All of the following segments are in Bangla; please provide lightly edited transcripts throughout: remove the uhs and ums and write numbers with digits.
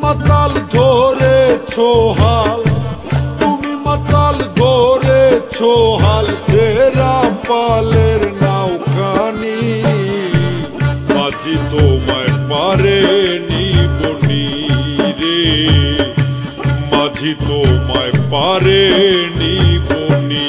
মাতাল ধরেছো হাল, তুমি মাতাল ধরেছো হাল, ছেঁড়া পালের নাওখানি। মাঝি তোমায় পারেনি বনি রে, মাঝি তোমায় পারেনি বনি।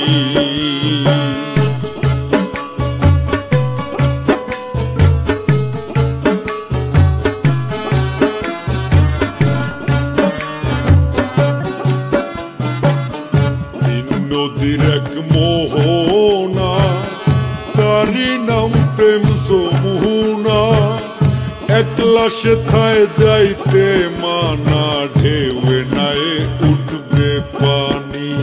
নদীর এক মোহনা, তারি নাম প্রেম যমুনা। একলা সেথায় যাইতে মানা, ঢেউয়ে নাই উঠবে পানি।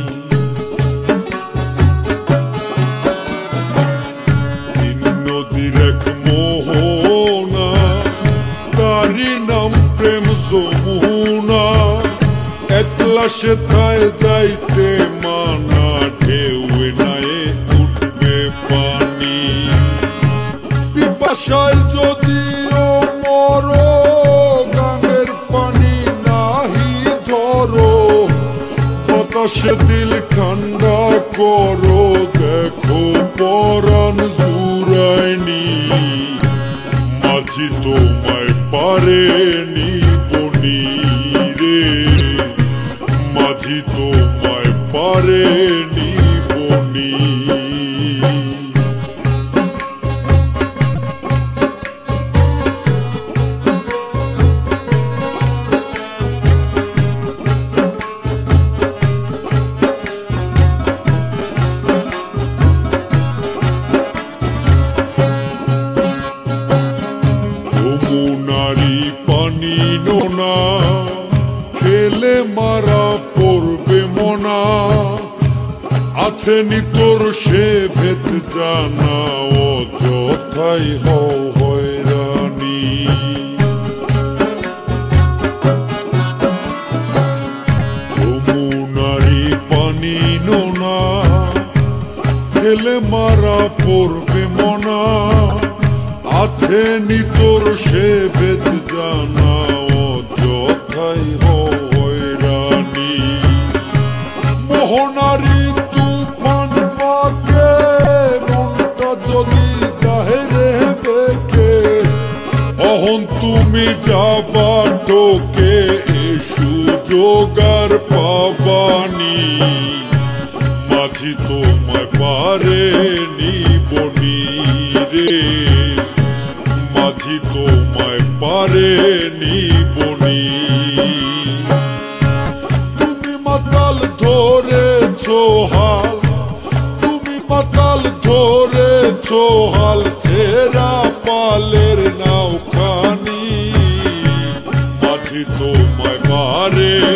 নদীর এক মোহনা, তারি নাম প্রেম যমুনা। একলা সেথায় যাইতে মানা, ঢেউয়ে নাই উঠবে পানি। পিপাসায় যদিও মরো, গাঙের পানি নাহি ধরো। বাতাসে দিল ঠান্ডা করো, দেখো পরাণ জুড়ায়নি। মাঝি তোমায় পারেনি বনি রে, মাঝি তোমায় পারেনি বনি। যমুনারি পানি নোনা, খেলে মারা পড়বে মনা। আছে নি তোর সে ভেদ জানা, অযথাই হও হয়রানি। যমুনারি পানি নোনা, খেলে মারা পড়বে মনা। আছে নি তোর সে ভেদ জানা, অযথাই হও হয়রানি। মোহনারি তুফান পাকে, মনটা যদি জাহেরে বেকে। অহন তুমি যাবা টোকে, এ সুযোগার পাবানি। মাঝি তোমায় পারেনি বনি রে, মাঝি তোমায় পারেনি বনি। তুমি মাতাল ধরেছো হাল, তুমি মাতাল ধরেছো হাল, ছেঁড়া পালের নাওখানি। মাঝি তোমায় পারে